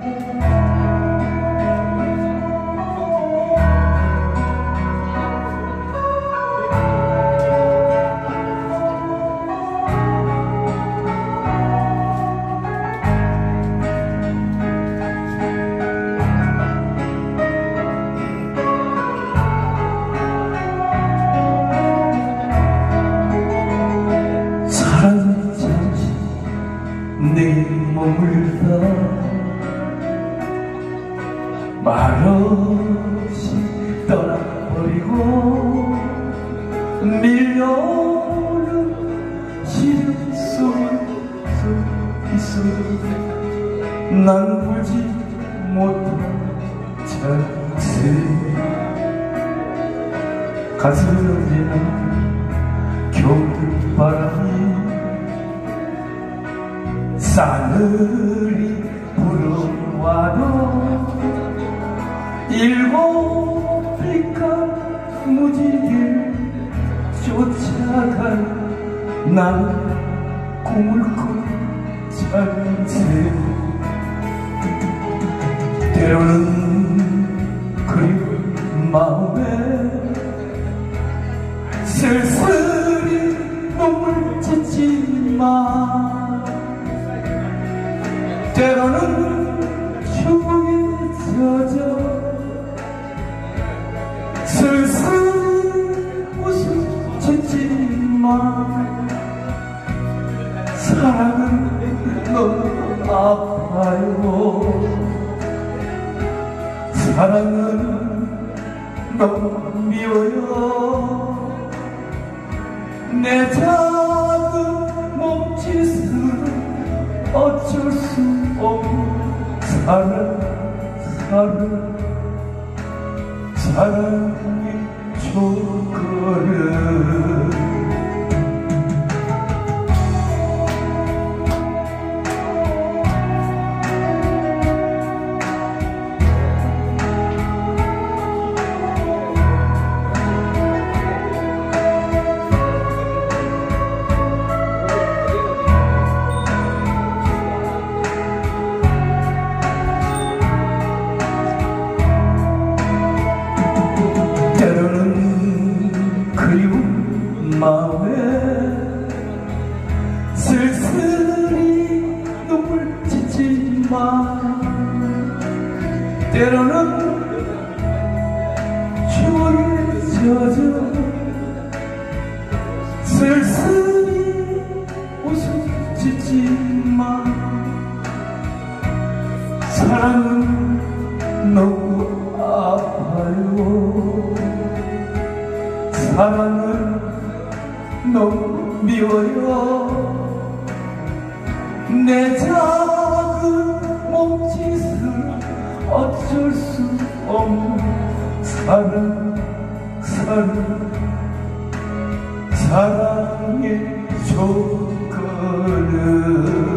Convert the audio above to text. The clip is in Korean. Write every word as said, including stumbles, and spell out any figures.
내 몸을 다 말없이 떠나버리고 밀려오는 시련 속에서 난 울지 못한 찬스 가슴은 언제나 겨울바람이 싸늘히 불어와도 일곱 빛깔 무지개 쫓아간 나는 꿈을 꾼 찬새 때로는 그리운 마음에 쓸쓸히 눈물 짓지만 때로는 추억에 젖어 슬슬 웃음 짓지만 사랑은 너무 아파요. 사랑은 너무 미워요. 내 작은 몸짓은 어쩔 수 없는 사랑, 사랑, 사랑의 초콜릿. 마음에 쓸쓸히 눈물 짓지만 때로는 추억에 젖어 쓸쓸히 웃음 짓지만 사랑은 너무 아파요. 사랑은 너무 미워요. 내 작은 몸짓은 어쩔 수 없는 사랑, 사랑, 사랑의 조건은